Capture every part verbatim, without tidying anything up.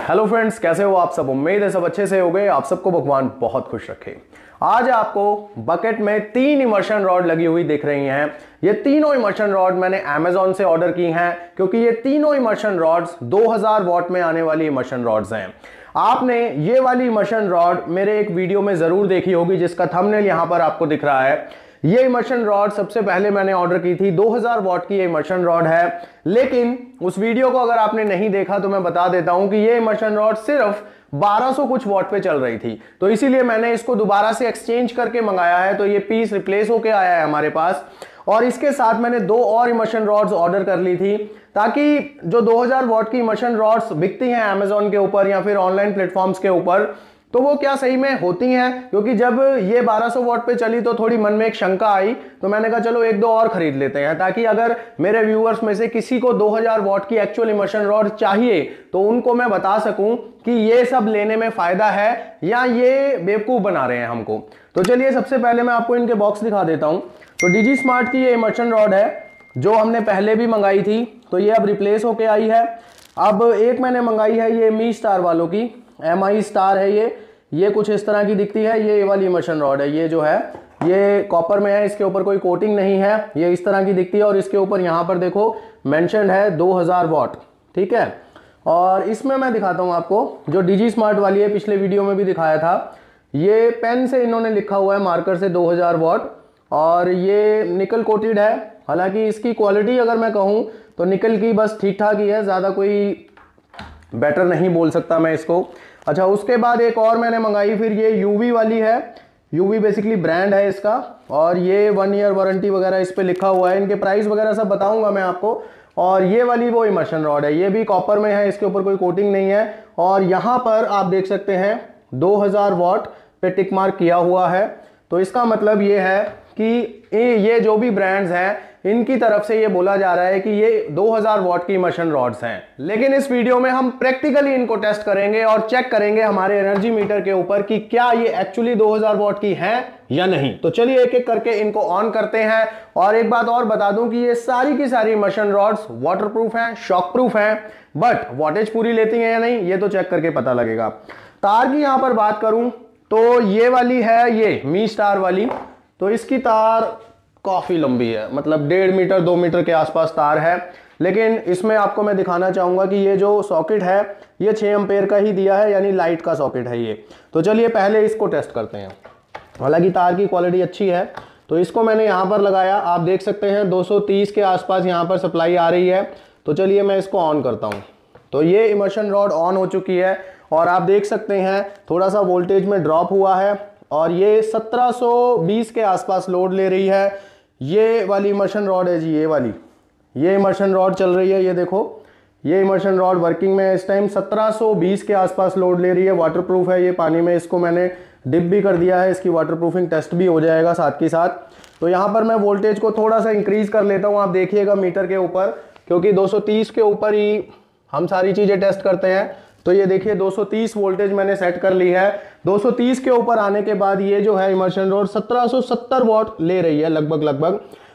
Hello friends, कैसे हो आप सब। उम्मीद है सब अच्छे से हो गए। आप सबको भगवान बहुत खुश रखे। आज आपको बकेट में तीन इमर्शन रॉड लगी हुई दिख रही हैं। ये तीनों इमर्शन रॉड मैंने अमेजॉन से ऑर्डर की हैं, क्योंकि ये तीनों इमर्शन रॉड्स दो हज़ार वॉट में आने वाली इमर्शन रॉड्स हैं। आपने ये वाली इमर्शन रॉड मेरे एक वीडियो में जरूर देखी होगी, जिसका थंबनेल यहां पर आपको दिख रहा है। ये इमर्शन रॉड सबसे पहले मैंने ऑर्डर की थी, दो हज़ार वॉट की ये इमर्शन रॉड है। लेकिन उस वीडियो को अगर आपने नहीं देखा तो मैं बता देता हूं कि ये इमर्शन रॉड सिर्फ बारह सौ कुछ वॉट पे चल रही थी, तो इसीलिए मैंने इसको दोबारा से एक्सचेंज करके मंगाया है। तो ये पीस रिप्लेस होके आया है हमारे पास, और इसके साथ मैंने दो और इमर्शन रॉड्स ऑर्डर कर ली थी, ताकि जो दो हज़ार वॉट की इमर्शन रॉड्स बिकती हैं अमेजॉन के ऊपर या फिर ऑनलाइन प्लेटफॉर्म्स के ऊपर, तो वो क्या सही में होती हैं। क्योंकि जब ये बारह सौ वॉट पे चली तो थोड़ी मन में एक शंका आई, तो मैंने कहा चलो एक दो और खरीद लेते हैं, ताकि अगर मेरे व्यूअर्स में से किसी को दो हज़ार वॉट की एक्चुअल इमर्शन रॉड चाहिए तो उनको मैं बता सकूं कि ये सब लेने में फायदा है या ये बेवकूफ बना रहे हैं हमको। तो चलिए सबसे पहले मैं आपको इनके बॉक्स दिखा देता हूं। तो डीजी स्मार्ट की ये इमर्शन रॉड है, जो हमने पहले भी मंगाई थी, तो ये अब रिप्लेस होके आई है। अब एक मैंने मंगाई है ये मी स्टार वालों की, एम आई स्टार है ये ये कुछ इस तरह की दिखती है। ये वाली इमर्शन रॉड है, ये जो है ये कॉपर में है, इसके ऊपर कोई कोटिंग नहीं है, ये इस तरह की दिखती है। और इसके ऊपर यहाँ पर देखो मेंशन्ड है दो हज़ार वॉट, ठीक है। और इसमें मैं दिखाता हूँ आपको, जो डीजी स्मार्ट वाली है पिछले वीडियो में भी दिखाया था, ये पेन से इन्होंने लिखा हुआ है मार्कर से दो हज़ार वॉट, और ये निकल कोटेड है। हालांकि इसकी क्वालिटी अगर मैं कहूँ तो निकल की बस ठीक ठाक ही है, ज़्यादा कोई बेटर नहीं बोल सकता मैं इसको। अच्छा, उसके बाद एक और मैंने मंगाई, फिर ये यूवी वाली है। यूवी बेसिकली ब्रांड है इसका, और ये वन ईयर वारंटी वगैरह इस पे लिखा हुआ है। इनके प्राइस वगैरह सब बताऊंगा मैं आपको। और ये वाली वो इमर्शन रॉड है, ये भी कॉपर में है, इसके ऊपर कोई कोटिंग नहीं है। और यहाँ पर आप देख सकते हैं दो हज़ार वॉट पे टिक मार्क किया हुआ है। तो इसका मतलब ये है कि ये जो भी ब्रांड्स हैं इनकी तरफ से ये बोला जा रहा है कि ये दो हज़ार वॉट की इमर्शन रॉड्स हैं। लेकिन इस वीडियो में हम प्रैक्टिकली इनको टेस्ट करेंगे और चेक करेंगे हमारे एनर्जी मीटर के ऊपर कि क्या ये एक्चुअली दो हज़ार वॉट की हैं या नहीं। तो चलिए एक एक करके इनको ऑन करते हैं। और एक बात और बता दूं कि ये सारी की सारी इमर्शन रॉड्स वाटरप्रूफ हैं, शॉक प्रूफ हैं, बट वॉटेज पूरी लेती हैं या नहीं ये तो चेक करके पता लगेगा। तार की यहां पर बात करूं तो ये वाली है, ये मी स्टार वाली, तो इसकी तार काफी लंबी है, मतलब डेढ़ मीटर दो मीटर के आसपास तार है। लेकिन इसमें आपको मैं दिखाना चाहूंगा कि ये जो सॉकेट है ये छह एम्पेयर का ही दिया है, यानी लाइट का सॉकेट है ये। तो चलिए पहले इसको टेस्ट करते हैं। हालांकि तार की क्वालिटी अच्छी है। तो इसको मैंने यहाँ पर लगाया, आप देख सकते हैं दो सौ तीस के आसपास यहाँ पर सप्लाई आ रही है। तो चलिए मैं इसको ऑन करता हूँ। तो ये इमर्शन रॉड ऑन हो चुकी है, और आप देख सकते हैं थोड़ा सा वोल्टेज में ड्रॉप हुआ है, और ये सत्रह सौ बीस के आसपास लोड ले रही है। ये वाली इमर्शन रॉड है जी, ये वाली ये इमर्शन रॉड चल रही है। ये देखो, ये इमर्शन रॉड वर्किंग में है इस टाइम, सत्रह सौ बीस के आसपास लोड ले रही है। वाटरप्रूफ है ये, पानी में इसको मैंने डिप भी कर दिया है, इसकी वाटरप्रूफिंग टेस्ट भी हो जाएगा साथ के साथ। तो यहाँ पर मैं वोल्टेज को थोड़ा सा इंक्रीज कर लेता हूँ, आप देखिएगा मीटर के ऊपर, क्योंकि दो सौ तीस के ऊपर ही हम सारी चीज़ें टेस्ट करते हैं। तो ये देखिए दो सौ तीस वोल्टेज मैंने सेट कर ली है। दो सौ तीस के ऊपर आने के बाद ये जो है इमर्शन रॉड सत्रह सौ सत्तर वॉट ले रही है लगभग लगभग।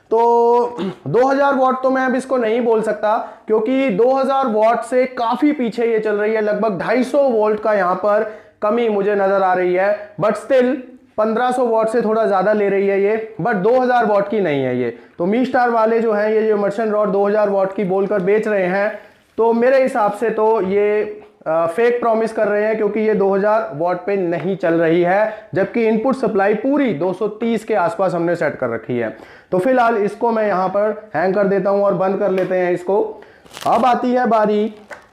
तो दो हज़ार वॉट तो मैं अब इसको नहीं बोल सकता, क्योंकि दो हज़ार वॉट से काफी पीछे ये चल रही है। लगभग ढाई सौ वोल्ट का यहाँ पर कमी मुझे नजर आ रही है, बट स्टिल पंद्रह सौ वॉट से थोड़ा ज्यादा ले रही है ये, बट दो हज़ार वॉट की नहीं है ये। तो मी स्टार वाले जो है ये जो इमर्शन रॉड दो हज़ार वॉट की बोलकर बेच रहे हैं, तो मेरे हिसाब से तो ये फेक प्रॉमिस कर रहे हैं, क्योंकि ये दो हज़ार वॉट पे नहीं चल रही है, जबकि इनपुट सप्लाई पूरी दो सौ तीस के आसपास हमने सेट कर रखी है। तो फिलहाल इसको मैं यहाँ पर हैंग कर देता हूँ और बंद कर लेते हैं इसको। अब आती है बारी,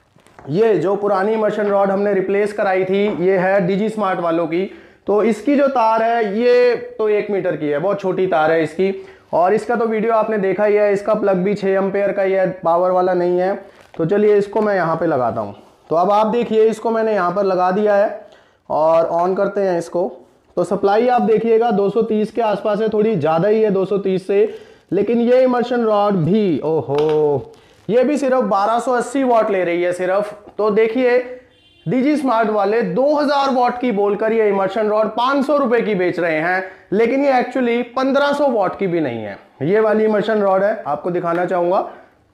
ये जो पुरानी इमर्शन रॉड हमने रिप्लेस कराई थी, ये है डीजी स्मार्ट वालों की। तो इसकी जो तार है ये तो एक मीटर की है, बहुत छोटी तार है इसकी, और इसका तो वीडियो आपने देखा ही है। इसका प्लग भी छः एम्पेयर का ही है, पावर वाला नहीं है। तो चलिए इसको मैं यहाँ पे लगाता हूँ। तो अब आप देखिए इसको मैंने यहाँ पर लगा दिया है, और ऑन करते हैं इसको। तो सप्लाई आप देखिएगा दो सौ तीस के आसपास है, थोड़ी ज़्यादा ही है दो सौ तीस से। लेकिन ये इमर्शन रॉड भी, ओहो, ये भी सिर्फ बारह सौ अस्सी वॉट ले रही है सिर्फ। तो देखिए डीजी स्मार्ट वाले दो हज़ार वॉट की बोलकर ये इमर्शन रॉड पाँच सौ रुपए की बेच रहे हैं, लेकिन ये एक्चुअली पंद्रह सौ वॉट की भी नहीं है। ये वाली इमर्शन रॉड है, आपको दिखाना चाहूंगा।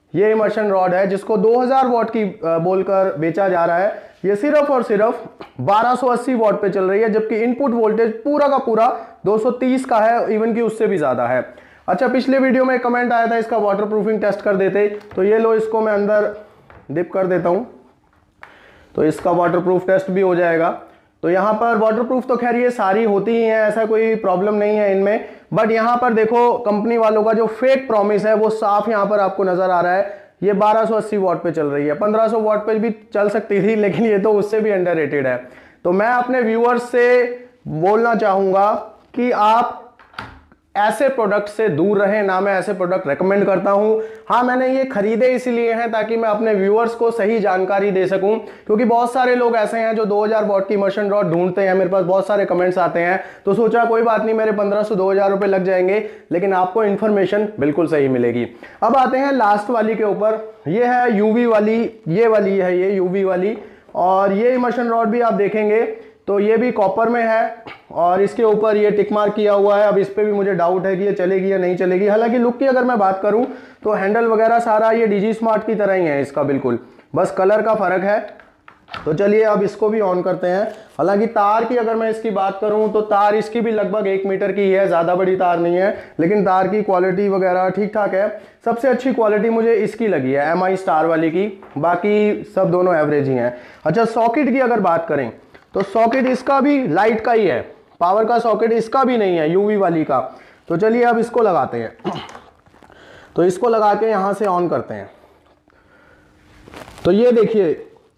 ये इमर्शन रॉड है जिसको दो हज़ार वॉट की बोलकर बेचा जा रहा है, ये सिर्फ और सिर्फ बारह सौ अस्सी वॉट पे चल रही है, जबकि इनपुट वोल्टेज पूरा का पूरा दो सौ तीस का है, इवन कि उससे भी ज्यादा है। अच्छा, पिछले वीडियो में कमेंट आया था इसका वाटर प्रूफिंग टेस्ट कर देते, तो ये लो इसको मैं अंदर डिप कर देता हूं, तो इसका वाटर प्रूफ टेस्ट भी हो जाएगा। तो यहाँ पर वाटर प्रूफ तो खैर ये सारी होती ही है, ऐसा कोई प्रॉब्लम नहीं है इनमें, बट यहाँ पर देखो कंपनी वालों का जो फेक प्रॉमिस है वो साफ यहाँ पर आपको नजर आ रहा है। ये बारह सौ अस्सी वॉट पे चल रही है, पंद्रह सौ वॉट पे भी चल सकती थी, लेकिन ये तो उससे भी अंडररेटेड है। तो मैं अपने व्यूअर्स से बोलना चाहूंगा कि आप ऐसे प्रोडक्ट से दूर रहें, ना मैं ऐसे प्रोडक्ट रेकमेंड करता हूं। हाँ, मैंने ये खरीदे इसीलिए हैं ताकि मैं अपने व्यूअर्स को सही जानकारी दे सकूं, क्योंकि बहुत सारे लोग ऐसे हैं जो दो हज़ार वॉट की इमर्शन रॉड ढूंढते हैं। मेरे पास बहुत सारे कमेंट्स आते हैं, तो सोचा कोई बात नहीं, मेरे पंद्रह सौ दो हज़ार रुपए लग जाएंगे, लेकिन आपको इन्फॉर्मेशन बिल्कुल सही मिलेगी। अब आते हैं लास्ट वाली के ऊपर, ये है यूवी वाली, ये वाली है ये यूवी वाली, और ये इमर्शन रॉड भी आप देखेंगे तो ये भी कॉपर में है और इसके ऊपर ये टिक मार्क किया हुआ है। अब इस पे भी मुझे डाउट है कि ये चलेगी या नहीं चलेगी। हालांकि लुक की अगर मैं बात करूं तो हैंडल वगैरह सारा ये डीजी स्मार्ट की तरह ही है इसका, बिल्कुल, बस कलर का फर्क है। तो चलिए अब इसको भी ऑन करते हैं। हालांकि तार की अगर मैं इसकी बात करूं तो तार इसकी भी लगभग एक मीटर की है, ज्यादा बड़ी तार नहीं है, लेकिन तार की क्वालिटी वगैरह ठीक ठाक है। सबसे अच्छी क्वालिटी मुझे इसकी लगी है, एम आई स्टार वाली की, बाकी सब दोनों एवरेज ही हैं। अच्छा, सॉकेट की अगर बात करें तो सॉकेट इसका भी लाइट का ही है, पावर का सॉकेट इसका भी नहीं है, यूवी वाली का। तो चलिए अब इसको लगाते हैं, तो इसको लगा के यहां से ऑन करते हैं। तो ये देखिए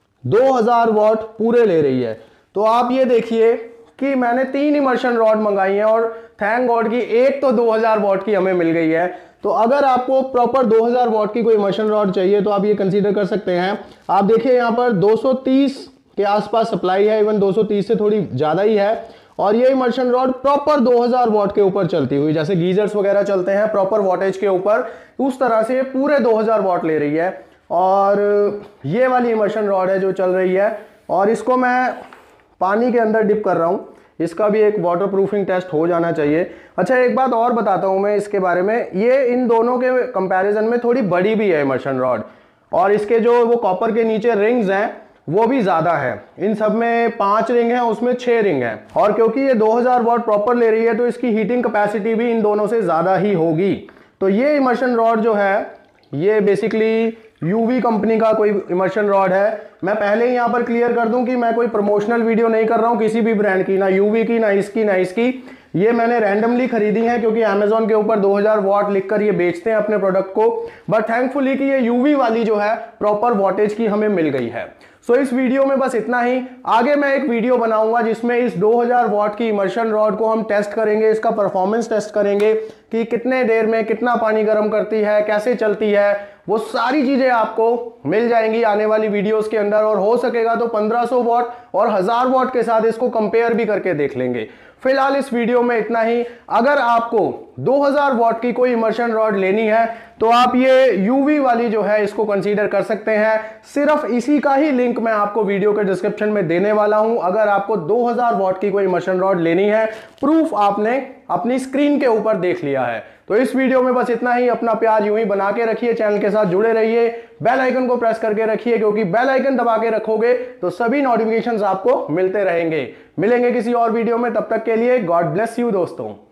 दो हज़ार वॉट पूरे ले रही है। तो आप ये देखिए कि मैंने तीन इमर्शन रॉड मंगाई हैं और थैंक गॉड की एक तो दो हज़ार वॉट की हमें मिल गई है। तो अगर आपको प्रॉपर दो हज़ार वॉट की कोई इमर्शन रॉड चाहिए तो आप ये कंसीडर कर सकते हैं। आप देखिए यहाँ पर दो सौ तीस के आसपास सप्लाई है, इवन दो सौ तीस से थोड़ी ज्यादा ही है। और ये इमर्शन रॉड प्रॉपर दो हज़ार वॉट के ऊपर चलती हुई, जैसे गीजर्स वगैरह चलते हैं प्रॉपर वॉटेज के ऊपर, उस तरह से ये पूरे दो हज़ार वॉट ले रही है। और ये वाली इमर्शन रॉड है जो चल रही है, और इसको मैं पानी के अंदर डिप कर रहा हूँ। इसका भी एक वाटर प्रूफिंग टेस्ट हो जाना चाहिए। अच्छा, एक बात और बताता हूँ मैं इसके बारे में, ये इन दोनों के कंपैरिजन में थोड़ी बड़ी भी है इमर्शन रॉड, और इसके जो वो कॉपर के नीचे रिंग्स हैं वो भी ज्यादा है। इन सब में पांच रिंग है, उसमें छह रिंग है। और क्योंकि ये दो हज़ार वॉट प्रॉपर ले रही है तो इसकी हीटिंग कैपेसिटी भी इन दोनों से ज्यादा ही होगी। तो ये इमर्शन रॉड जो है ये बेसिकली यूवी कंपनी का कोई इमर्शन रॉड है। मैं पहले ही यहाँ पर क्लियर कर दूं कि मैं कोई प्रमोशनल वीडियो नहीं कर रहा हूँ किसी भी ब्रांड की, ना यूवी की, ना इसकी, ना इसकी। ये मैंने रैंडमली खरीदी है क्योंकि अमेजोन के ऊपर दो हज़ार वॉट लिखकर ये बेचते हैं अपने प्रोडक्ट को। बट थैंकफुली कि ये यूवी वाली जो है प्रॉपर वॉटेज की हमें मिल गई है। सो so, इस वीडियो में बस इतना ही। आगे मैं एक वीडियो बनाऊंगा जिसमें इस दो हज़ार वॉट की इमर्शन रॉड को हम टेस्ट करेंगे, इसका परफॉर्मेंस टेस्ट करेंगे कि कितने देर में कितना पानी गर्म करती है, कैसे चलती है, वो सारी चीजें आपको मिल जाएंगी आने वाली वीडियोस के अंदर। और हो सकेगा तो पंद्रह सौ वॉट और हजार वॉट के साथ इसको कंपेयर भी करके देख लेंगे। फिलहाल इस वीडियो में इतना ही। अगर आपको दो हज़ार वॉट की कोई इमर्शन रॉड लेनी है तो आप ये यूवी वाली जो है इसको कंसीडर कर सकते हैं। सिर्फ इसी का ही लिंक मैं आपको वीडियो के डिस्क्रिप्शन में देने वाला हूं। अगर आपको दो हज़ार वॉट की कोई इमर्शन रॉड लेनी है, प्रूफ आपने अपनी स्क्रीन के ऊपर देख लिया है। तो इस वीडियो में बस इतना ही। अपना प्यार यूं ही बना के रखिए, चैनल के साथ जुड़े रहिए, बेल आइकन को प्रेस करके रखिए, क्योंकि बेल आइकन दबा के रखोगे तो सभी नोटिफिकेशंस आपको मिलते रहेंगे। मिलेंगे किसी और वीडियो में, तब तक के लिए गॉड ब्लेस यू दोस्तों।